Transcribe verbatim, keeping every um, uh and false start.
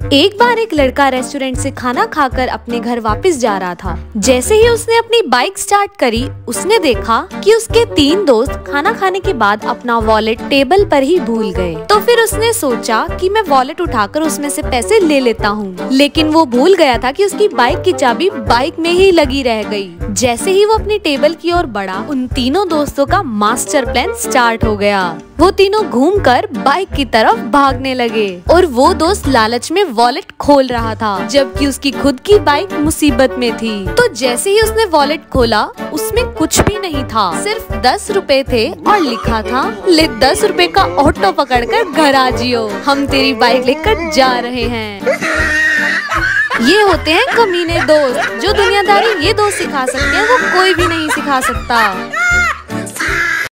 एक बार एक लड़का रेस्टोरेंट से खाना खाकर अपने घर वापस जा रहा था। जैसे ही उसने अपनी बाइक स्टार्ट करी, उसने देखा कि उसके तीन दोस्त खाना खाने के बाद अपना वॉलेट टेबल पर ही भूल गए। तो फिर उसने सोचा कि मैं वॉलेट उठाकर उसमें से पैसे ले लेता हूँ, लेकिन वो भूल गया था कि उसकी बाइक की चाबी बाइक में ही लगी रह गई। जैसे ही वो अपनी टेबल की ओर बढ़ा, उन तीनों दोस्तों का मास्टर प्लान स्टार्ट हो गया। वो तीनों घूमकर बाइक की तरफ भागने लगे और वो दोस्त लालच में वॉलेट खोल रहा था, जबकि उसकी खुद की बाइक मुसीबत में थी। तो जैसे ही उसने वॉलेट खोला, उसमें कुछ भी नहीं था, सिर्फ दस रुपए थे और लिखा था, ले दस रुपए का ऑटो पकड़कर घर आ जियो, हम तेरी बाइक लेकर जा रहे हैं। ये होते हैं कमीने दोस्त, जो दुनियादारी ये दोस्त सिखा सकते हैं वो कोई भी नहीं सिखा सकता।